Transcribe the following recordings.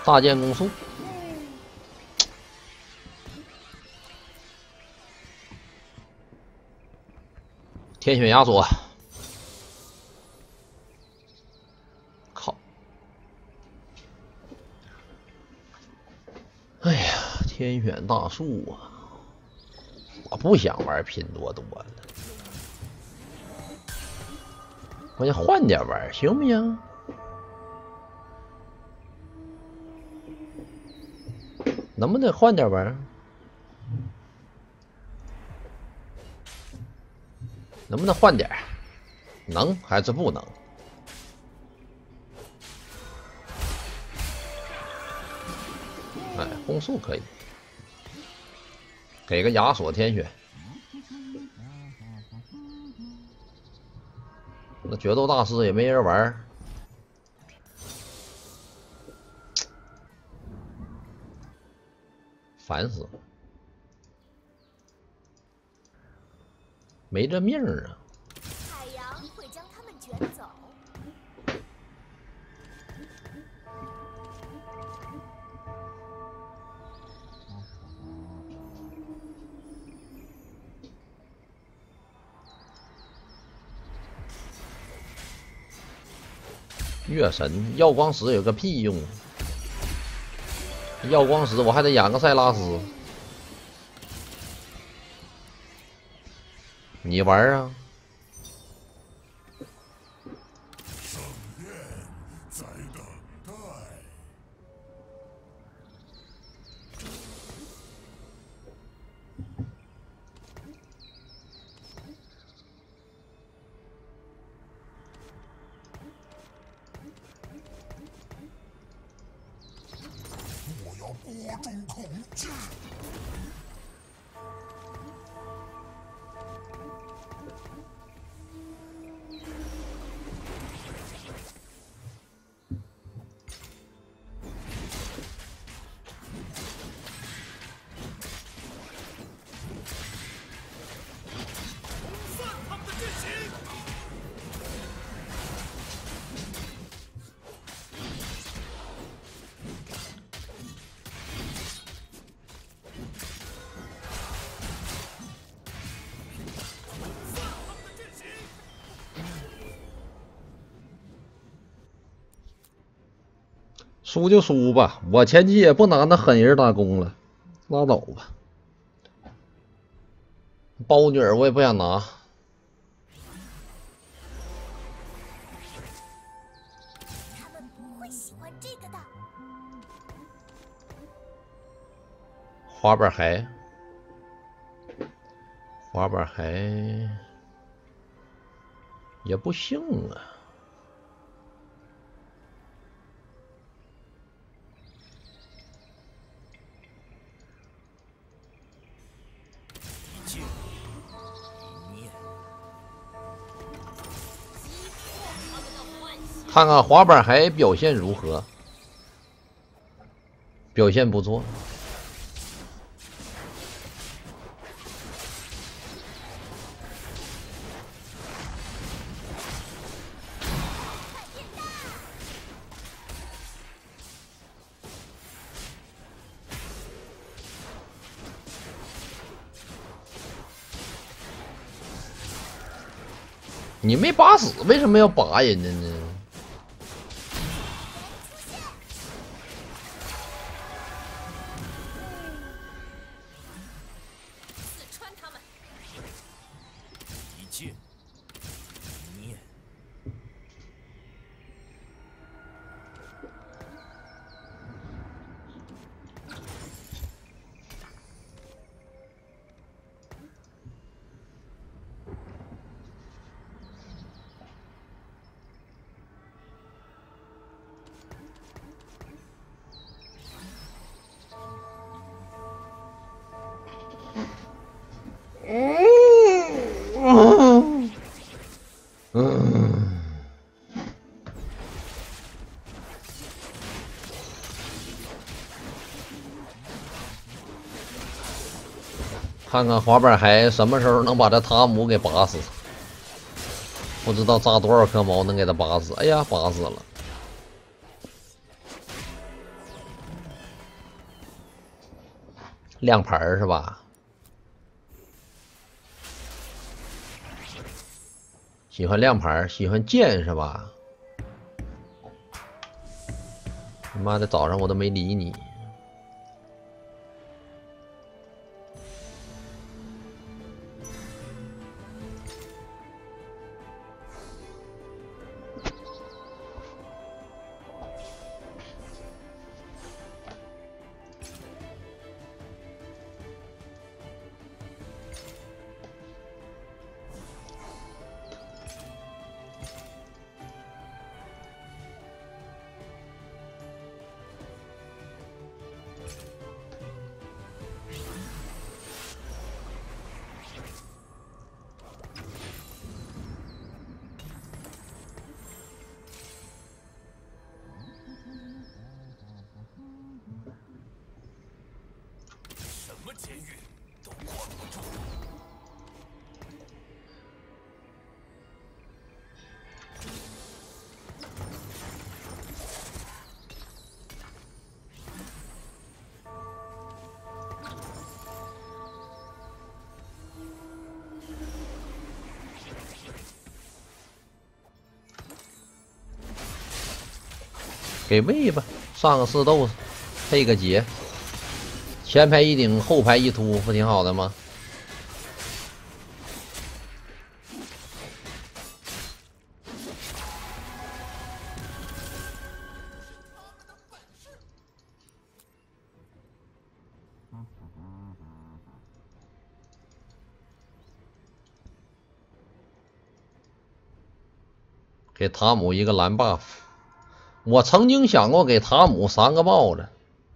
大剑攻速，天选亚索，靠！哎呀，天选大树啊！我不想玩拼多多了，我想换点玩，行不行？能不能换点玩？能不能换点？能还是不能？哎，攻速可以，给个亚索天选。那决斗大师也没人玩，烦死了，没这命啊！ 海洋会将他们卷走。 月神耀光石有个屁用！耀光石我还得养个塞拉斯，你玩啊？ 盛宴在等待。我要播种恐惧。 输就输吧，我前期也不拿那狠人打工了，拉倒吧。包女儿我也不想拿， 他们不会喜欢这个的。 滑板鞋，滑板鞋也不行啊。看看滑板鞋表现如何？表现不错。你没拔死，为什么要拔人家呢？ 刺穿他们。 一剑一念。 看看滑板鞋什么时候能把这塔姆给拔死？不知道扎多少颗毛能给他拔死？哎呀，拔死了！ 亮牌是吧？喜欢亮牌，喜欢剑是吧？他妈的，早上我都没理你。 什么监狱都关不住。 给喂吧，上个四豆，配个劫，前排一顶，后排一突，不挺好的吗？给塔姆一个蓝 buff。我曾经想过给塔姆3个帽子，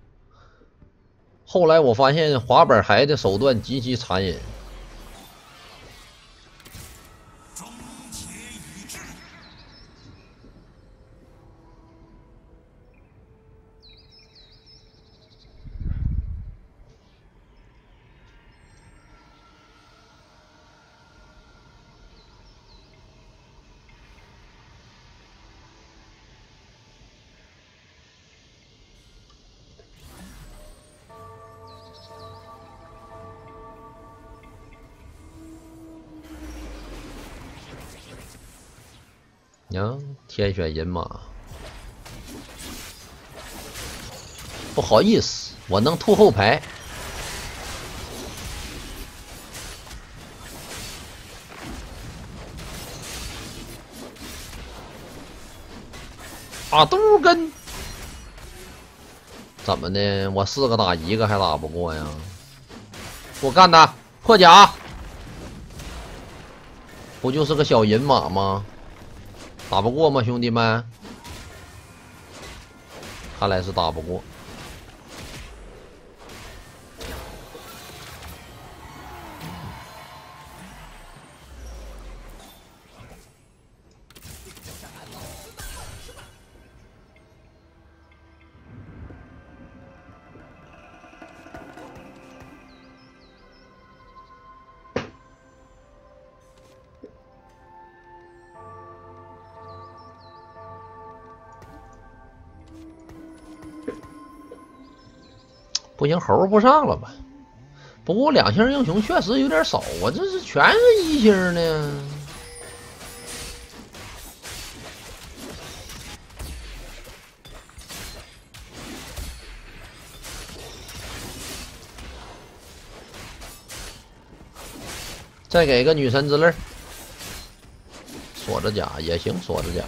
后来我发现滑板孩的手段极其残忍。 终结已至。 呀，天选银马，不好意思，我能吐后排。打肚根，怎么的？我4个打1个还打不过呀？我干他破甲，不就是个小银马吗？打不过吗，兄弟们？看来是打不过。不行，猴不上了吧？不过2星英雄确实有点少啊，这是全是1星呢。再给个女神之泪，锁着甲也行，锁着甲。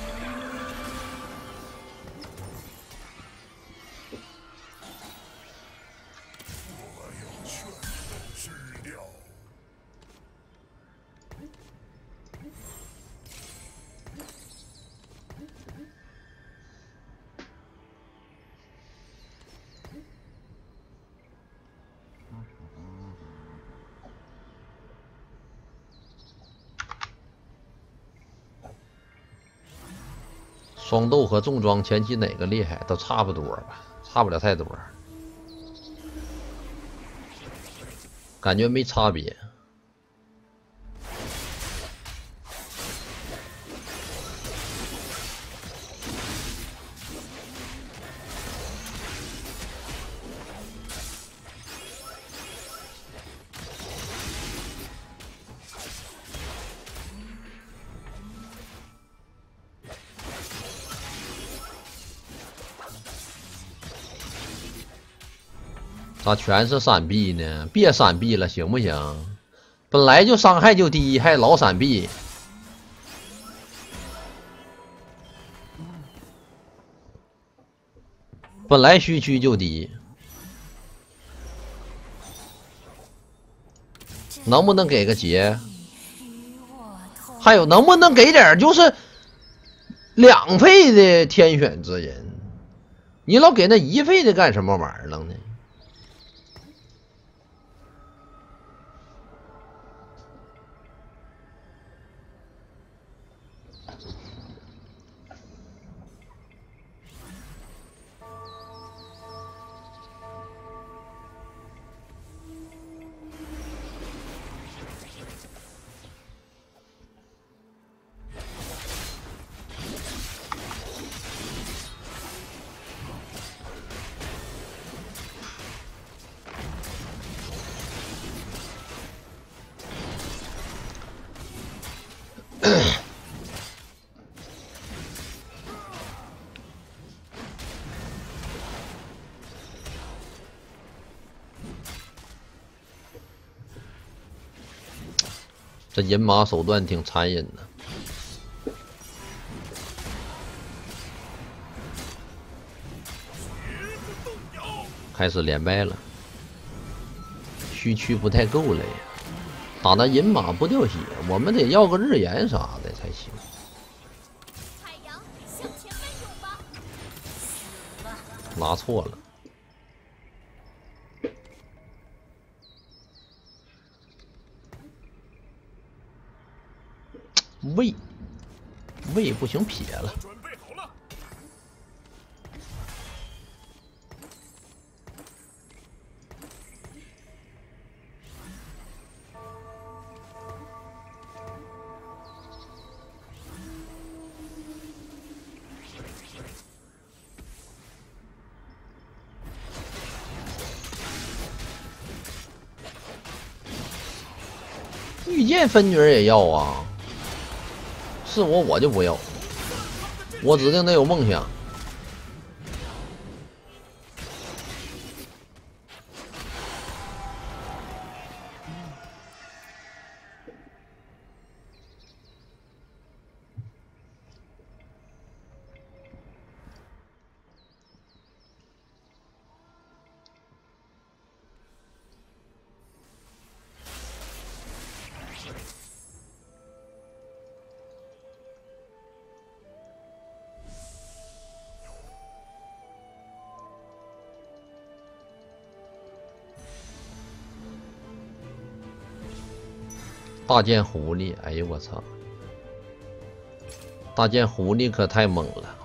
双斗和重装前期哪个厉害？都差不多吧，差不了太多，感觉没差别。 咋全是闪避呢？别闪避了，行不行？本来就伤害就低，还老闪避。本来虚区就低，能不能给个劫？还有能不能给点就是2费的天选之人？你老给那1费的干什么玩意儿呢？这银马手段挺残忍的。开始连败了，虚区不太够了呀。打那银马不掉血，我们得要个日炎啥的才行。 海洋，向前奔涌吧！ 拿错了。喂不行，撇了。 准备好了。 御剑分女也要啊，是我就不要，我指定得有梦想。大剑狐狸，哎呦我操！大剑狐狸可太猛了。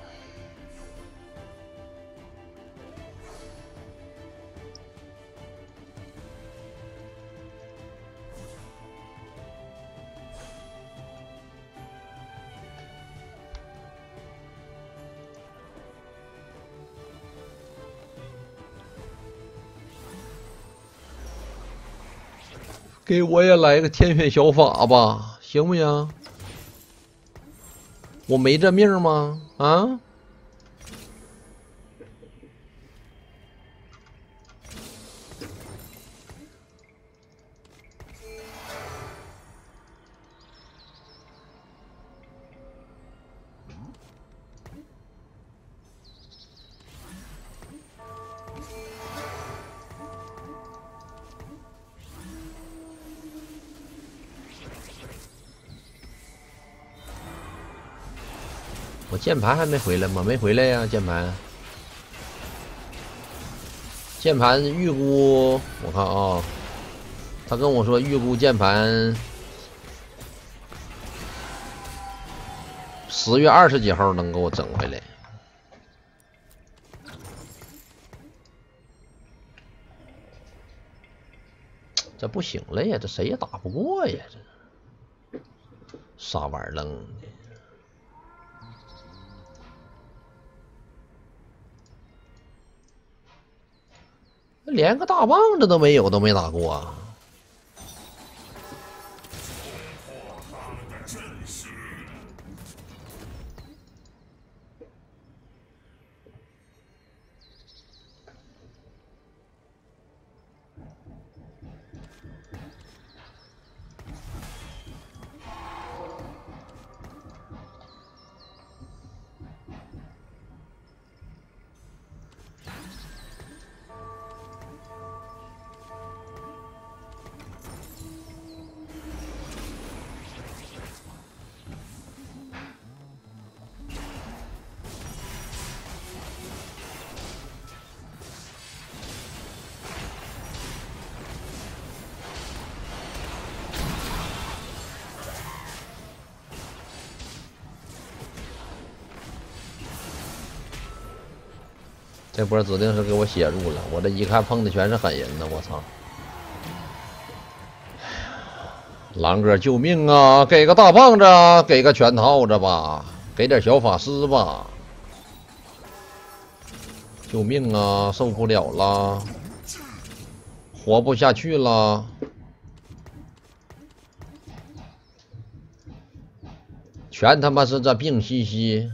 给我也来个天选小法吧，行不行？我没这命吗？啊？我键盘还没回来吗？没回来呀，键盘。键盘预估，我看啊，他跟我说预估键盘10月20几号能给我整回来。这不行了呀，这谁也打不过呀，这啥玩意儿愣的。连个大棒子都没有，都没打过啊！ 这波指定是给我写住了，我这一看碰的全是狠人呢，我操！狼哥救命啊！给个大胖子，给个全套子吧，给点小法师吧！救命啊！受不了了，活不下去了。全他妈是这病兮兮。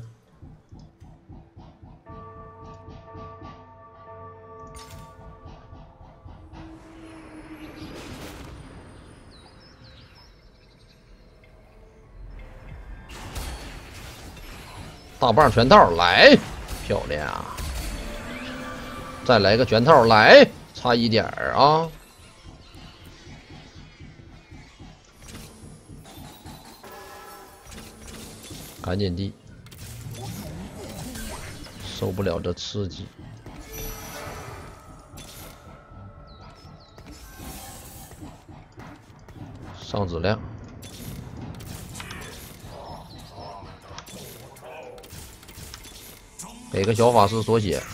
大棒全套来，漂亮！再来个全套来，差一点儿啊！赶紧地，受不了这刺激。上质量。给个小法师锁血，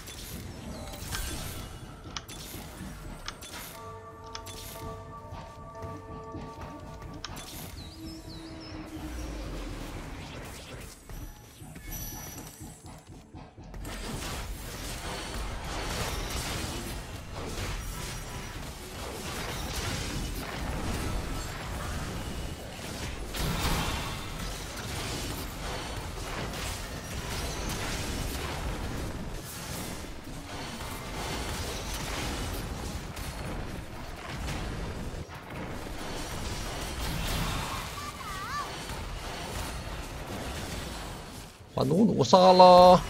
把努努杀了！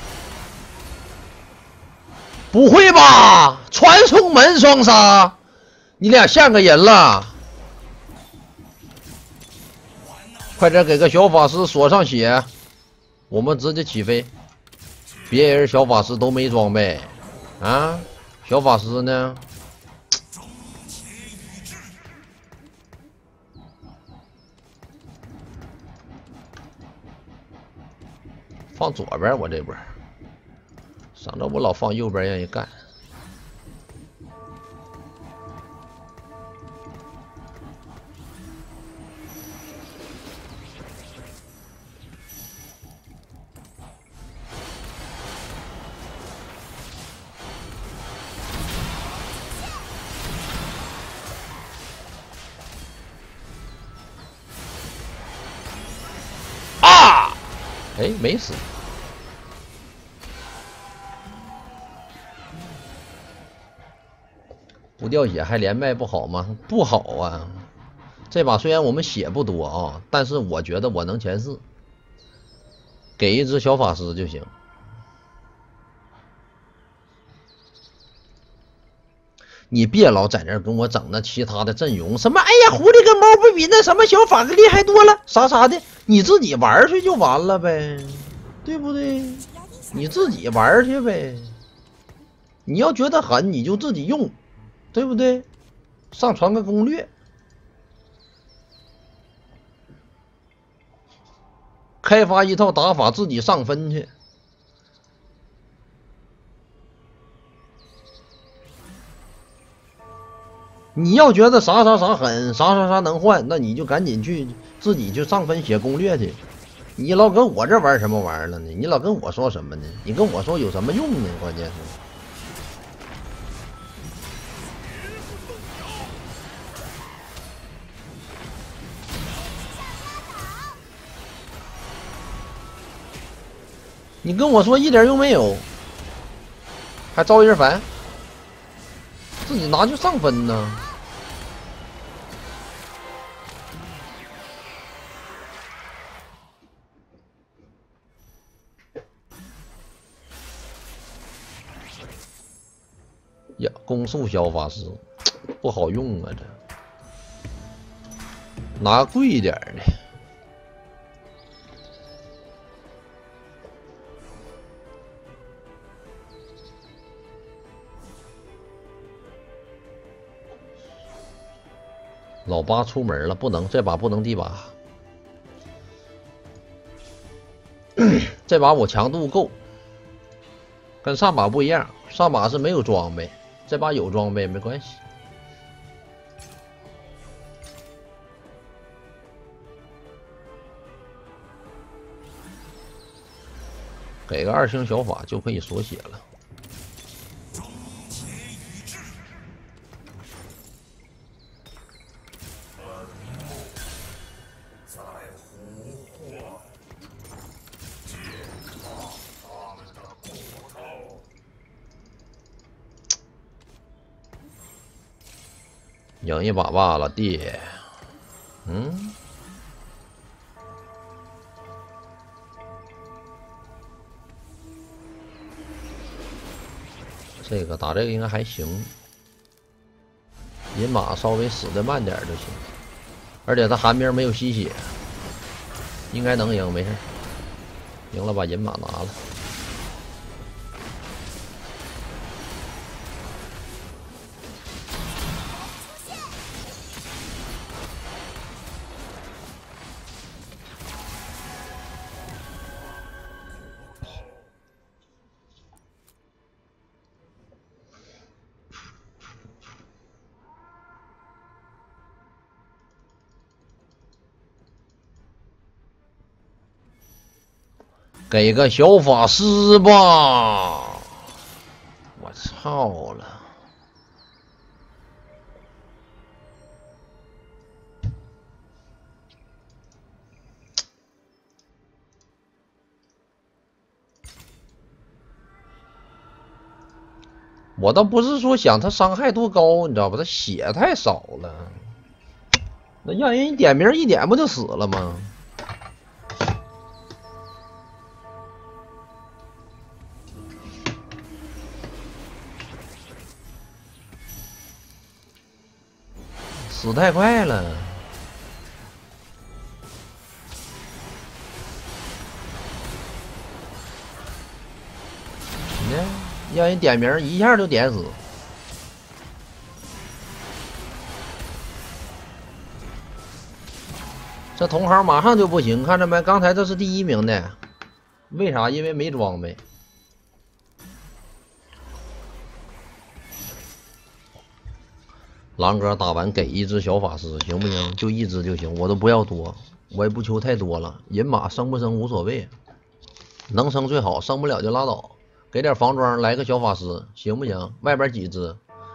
不会吧？传送门双杀，你俩像个人了！快点给个小法师锁上血，我们直接起飞。别人小法师都没装备啊，小法师呢？放左边，我这波省着我老放右边让人干。啊！哎，没死。不掉血还连麦不好吗？不好啊！这把虽然我们血不多啊，但是我觉得我能前4，给一只小法师就行。你别老在那跟我整那其他的阵容，什么哎呀，狐狸跟猫不比那什么小法厉害多了，啥啥的，你自己玩去就完了呗，对不对？你自己玩去呗。你要觉得狠，你就自己用。对不对？上传个攻略，开发一套打法，自己上分去。你要觉得啥啥啥狠，啥啥啥能换，那你就赶紧去自己去上分写攻略去。你老跟我这玩什么玩意儿了呢？你老跟我说什么呢？你跟我说有什么用呢？关键是。你跟我说一点用没有，还招人烦，自己拿去上分呢。呀，攻速小法师不好用啊，这拿贵一点的。老八出门了，不能这把不能第8，这把我强度够。 跟上把不一样，上把是没有装备，这把有装备没关系。给个2星小法就可以锁血了。赢一把罢了，弟。嗯，这个打这个应该还行，银马稍微死的慢点就行，而且他寒冰没有吸血，应该能赢，没事，赢了把银马拿了。给个小法师吧！我操了！我倒不是说想他伤害多高，你知道吧？他血太少了，那让人一点名一点不就死了吗？死太快了！你看，让人点名一下就点死。这同行马上就不行，看着没？刚才这是第1名的，为啥？因为没装备。狼哥打完给1只小法师行不行？就1只就行，我都不要多，我也不求太多了。银马升不升无所谓，能升最好，升不了就拉倒。给点防装，来个小法师行不行？外边几只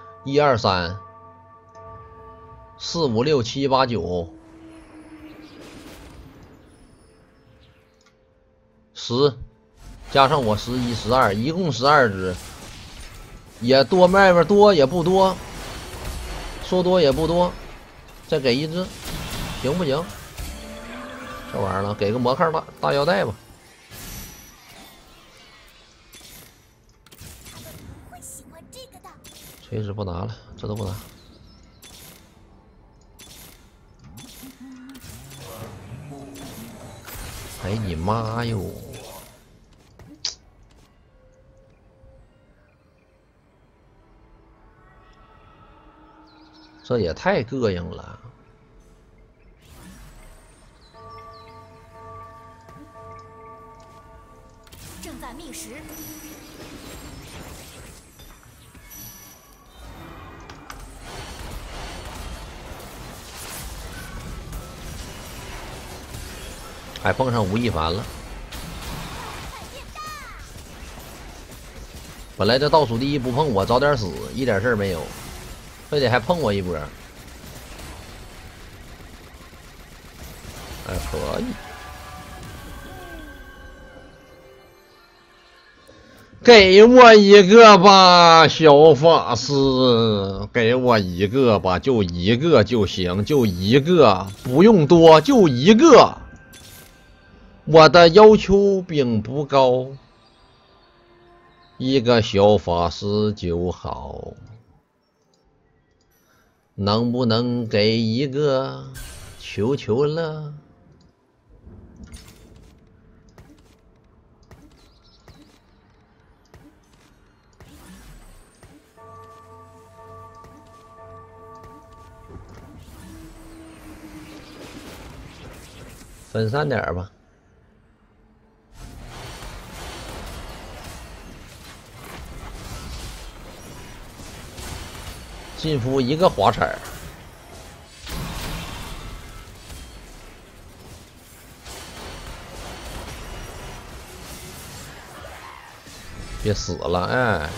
？1、2、3、4、5、6、7、8、9、10，加上我11、12，一共12只，也多，外边多也不多。说多也不多，再给1只，行不行？这玩意儿了，给个魔抗大腰带吧。 会喜欢这个的。 锤子不拿了，这都不拿。哎你妈哟！这也太膈应了。 正在觅食。 还碰上吴亦凡了。本来这倒数第1不碰我早点死，一点事儿没有。非得还碰我一波，哎，可以。给我一个吧，小法师，给我一个吧，就一个就行，就一个，不用多，就一个。我的要求并不高，一个小法师就好。能不能给一个？求求了！分散点吧。 进服一个滑铲，别死了，哎！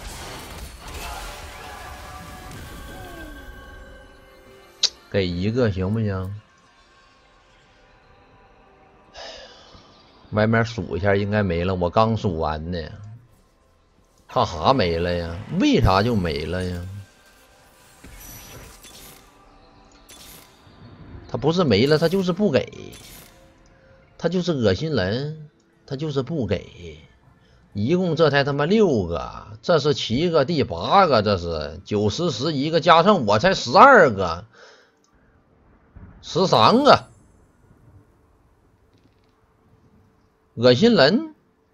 给一个行不行？外面数一下，应该没了。我刚数完呢，干啥没了呀？为啥就没了呀？他不是没了，他就是不给，他就是恶心人，他就是不给。一共这才他妈6个，这是7个，第8个，这是9、10、11个，加上我才12个，13个，恶心人。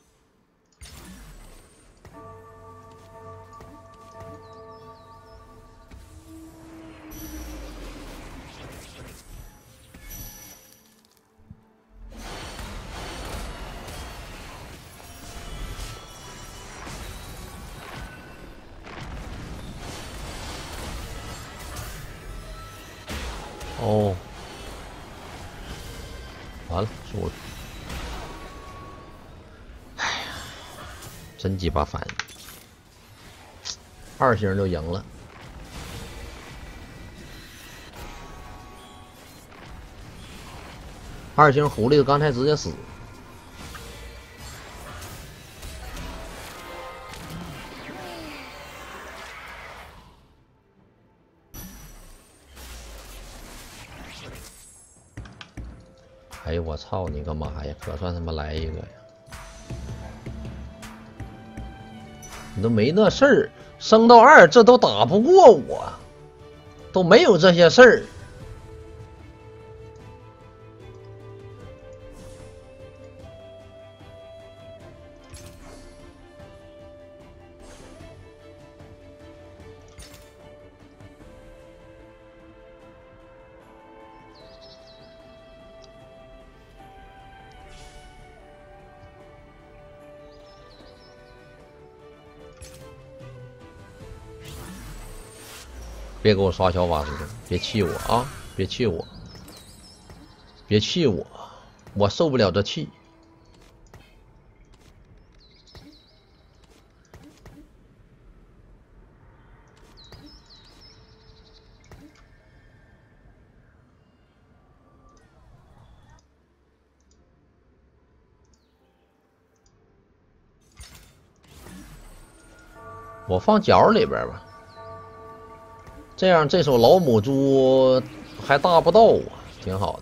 哦，完了，输了。哎呀，真鸡巴烦！2星就赢了。2星狐狸刚才直接死。哎呦我操你个妈呀！可算他妈来一个呀！你都没那事儿，升到2这都打不过我，都没有这些事儿。别给我刷小法师，别气我啊！别气我，别气我，我受不了这气。我放角里边吧。这样这手老母猪还大不到我，挺好的。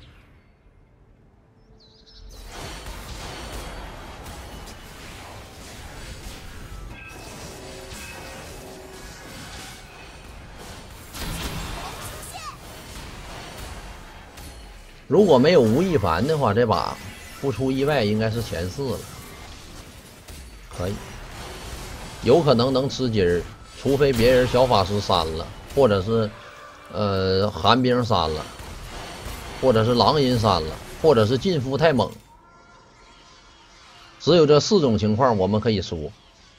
如果没有吴亦凡的话，这把不出意外应该是前4了，可以，有可能能吃鸡儿，除非别人小法师删了，或者是寒冰删了，或者是狼银删了，或者是进夫太猛，只有这4种情况我们可以说。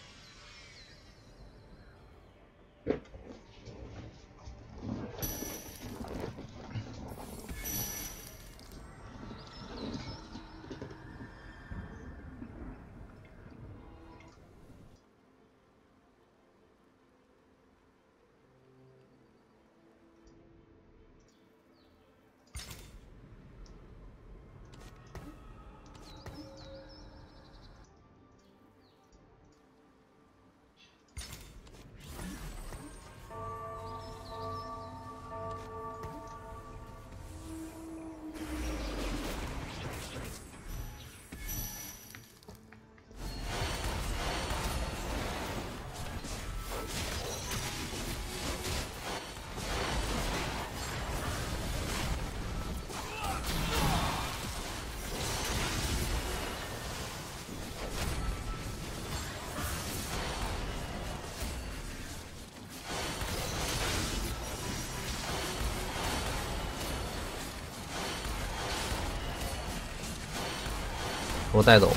给我带走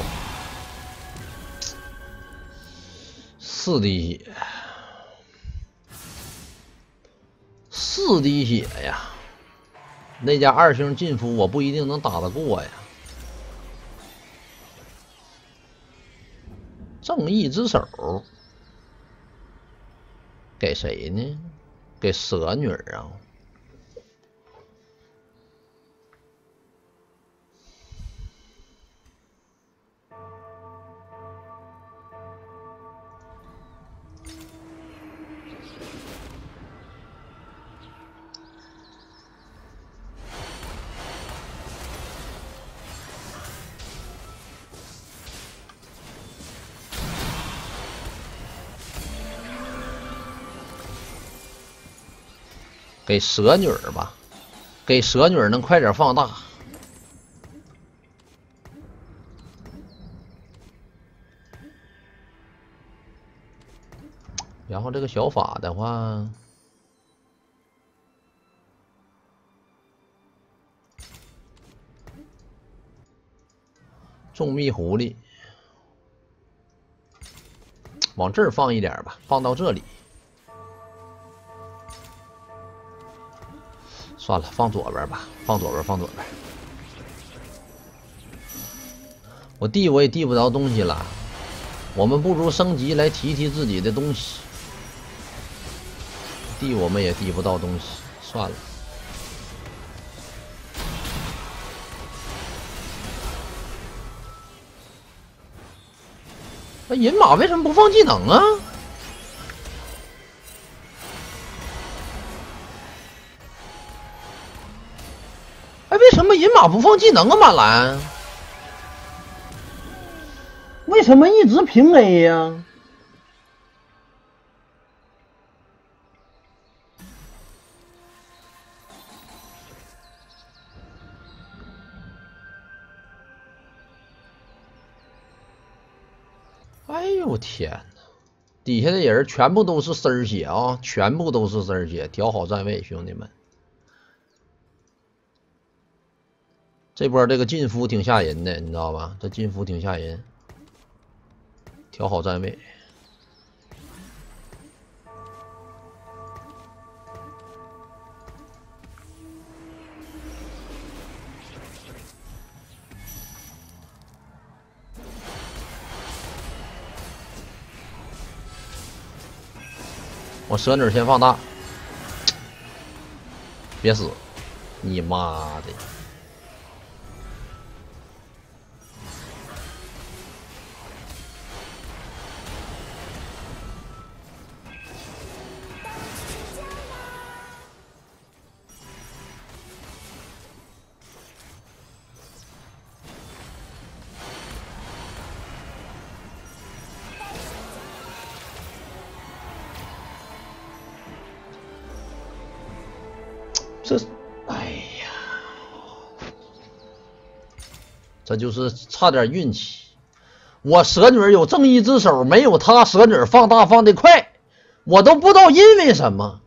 ，4滴血。 4滴血呀！那家2星进夫我不一定能打得过呀。正义之手给谁呢？给蛇女啊！给蛇女吧，给蛇女能快点放大。然后这个小法的话，众蜜狐狸往这儿放一点吧，放到这里。算了，放左边吧，放左边，放左边。我递我也递不着东西了，我们不如升级来提提自己的东西。递我们也递不到东西，算了。那银马为什么不放技能啊？哎，为什么银马不放技能啊？马兰，为什么一直平 A 呀？哎呦天哪！底下的人全部都是丝儿血啊，全部都是丝儿血，调好站位，兄弟们。这波这个进夫挺吓人的，你知道吧？这进夫挺吓人，调好站位。我蛇女先放大，别死！你妈的！这，哎呀，这就是差点运气。我蛇女有正义之手，没有她蛇女放大放得快，我都不知道因为什么。